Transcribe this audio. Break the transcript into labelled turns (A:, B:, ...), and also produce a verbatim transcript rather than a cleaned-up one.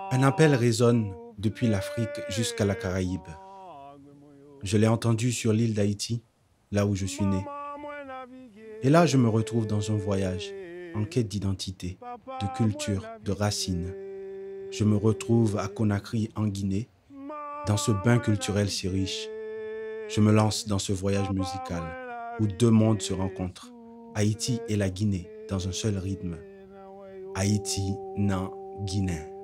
A: Un appel résonne depuis l'Afrique jusqu'à la Caraïbe. Je l'ai entendu sur l'île d'Haïti, là où je suis né. Et là, je me retrouve dans un voyage en quête d'identité, de culture, de racines. Je me retrouve à Conakry, en Guinée, dans ce bain culturel si riche. Je me lance dans ce voyage musical où deux mondes se rencontrent, Haïti et la Guinée, dans un seul rythme. Haïti, nan, Guinée.